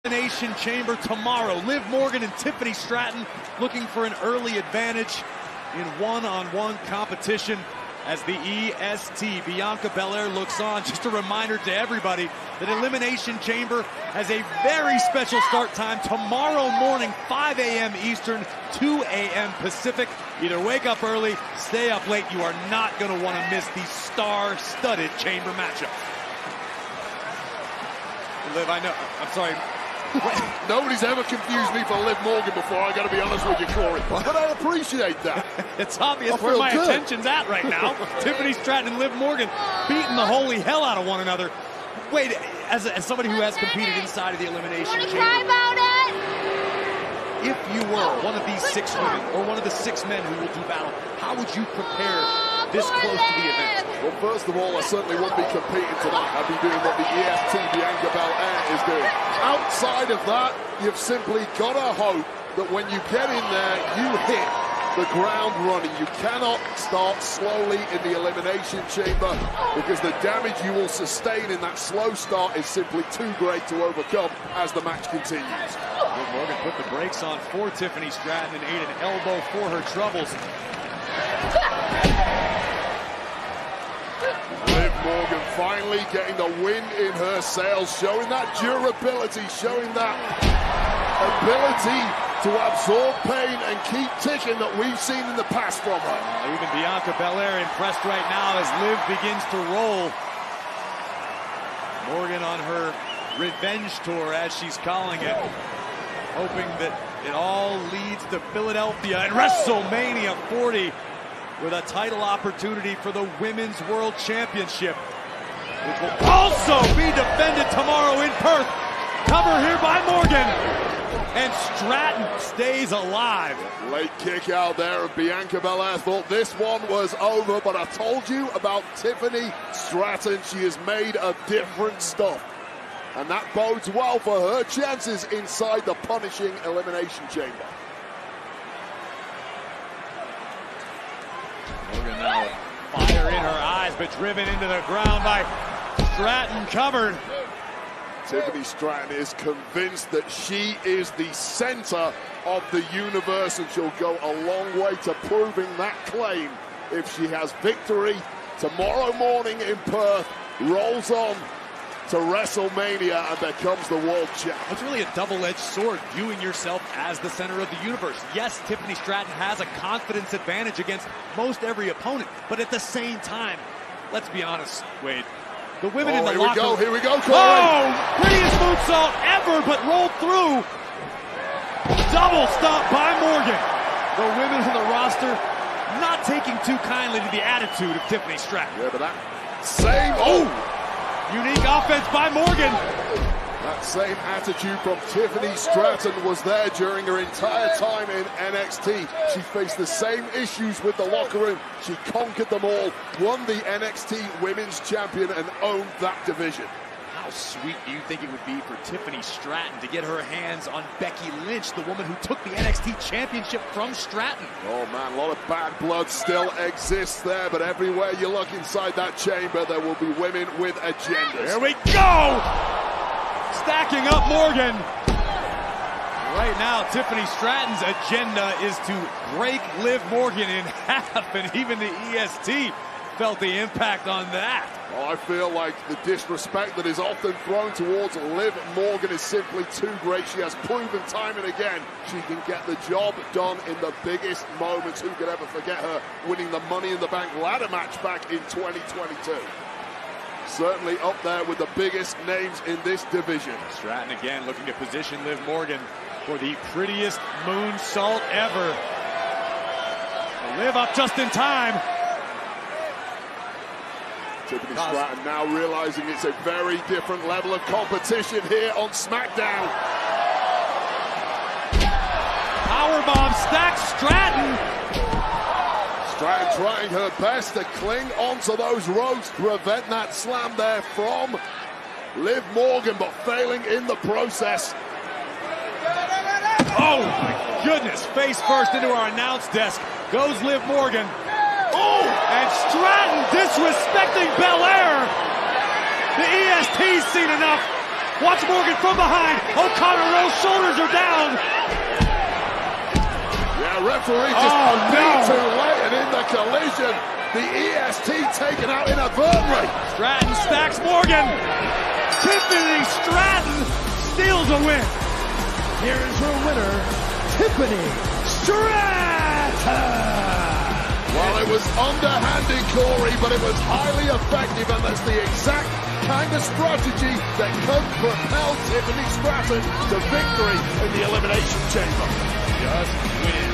Elimination Chamber tomorrow. Liv Morgan and Tiffany Stratton looking for an early advantage in one-on-one competition as the EST. Bianca Belair looks on. Just a reminder to everybody that Elimination Chamber has a very special start time tomorrow morning, 5 a.m. Eastern, 2 a.m. Pacific. Either wake up early, stay up late. You are not going to want to miss these star-studded chamber matchups. Liv, I know, I'm sorry. Nobody's ever confused me for Liv Morgan before, I gotta be honest with you, Corey. But I appreciate that. It's obvious where my attention's at right now. Tiffany Stratton and Liv Morgan beating the holy hell out of one another. Wait, as somebody who has competed inside of the Elimination Chamber, if you were one of these 6 women or one of the 6 men who will do battle, how would you prepare this close to the event? Well, first of all, I certainly wouldn't be competing tonight. I'd be doing what the EST Bianca Belair is doing. Outside of that, you've simply got to hope that when you get in there, you hit the ground running. You cannot start slowly in the Elimination Chamber because the damage you will sustain in that slow start is simply too great to overcome as the match continues. Liv Morgan put the brakes on for Tiffany Stratton and ate an elbow for her troubles. Liv Morgan finally getting the wind in her sails, showing that durability, showing that ability to absorb pain and keep ticking that we've seen in the past from her. Even Bianca Belair impressed right now as Liv begins to roll. Morgan on her revenge tour, as she's calling it, hoping that it all leads to Philadelphia and WrestleMania 40 with a title opportunity for the Women's World Championship, which will also be defended tomorrow in Perth. Cover here by Morgan, and Stratton stays alive. Late kick out there, and Bianca Belair thought this one was over, but I told you about Tiffany Stratton. She is made of different stuff, and that bodes well for her chances inside the punishing Elimination Chamber. Morgan now with fire in her eyes, but driven into the ground by Stratton, covered. Tiffany Stratton is convinced that she is the center of the universe, and she'll go a long way to proving that claim if she has victory tomorrow morning in Perth, rolls on to WrestleMania and becomes the world champ. It's really a double-edged sword, viewing yourself as the center of the universe. Yes, Tiffany Stratton has a confidence advantage against most every opponent, but at the same time, let's be honest, Wade, the women in the locker room. Here we go, Corey. Oh, prettiest moonsault ever, but rolled through. Double stomp by Morgan. The women on the roster not taking too kindly to the attitude of Tiffany Stratton. Yeah, but that same, unique offense by Morgan. That same attitude from Tiffany Stratton was there during her entire time in NXT. She faced the same issues with the locker room. She conquered them all, won the NXT Women's Champion, and owned that division. How sweet do you think it would be for Tiffany Stratton to get her hands on Becky Lynch, the woman who took the NXT Championship from Stratton? Oh man, a lot of bad blood still exists there, but everywhere you look inside that chamber, there will be women with agendas. Here we go! Stacking up Morgan. Right now, Tiffany Stratton's agenda is to break Liv Morgan in half, and even the EST felt the impact on that. Well, I feel like the disrespect that is often thrown towards Liv Morgan is simply too great. She has proven time and again she can get the job done in the biggest moments. Who could ever forget her winning the Money in the Bank ladder match back in 2022? Certainly up there with the biggest names in this division. Stratton again looking to position Liv Morgan for the prettiest moonsault ever. Liv up just in time. Tiffany Stratton now realizing it's a very different level of competition here on SmackDown. Powerbomb stacks Stratton. Stratton trying her best to cling onto those ropes, prevent that slam there from Liv Morgan, but failing in the process. Oh my goodness, face first into our announce desk goes Liv Morgan. Oh, and Stratton disrespecting Belair. The EST's seen enough. Watch Morgan from behind. O'Connor rolls, shoulders are down. Yeah, referee just too late, and in the collision, the EST taken out inadvertently. Stratton stacks Morgan. Tiffany Stratton steals a win. Here is her winner, Tiffany Stratton. Well, it was underhanded, Corey, but it was highly effective, and that's the exact kind of strategy that could propel Tiffany Stratton to victory in the Elimination Chamber. Just win.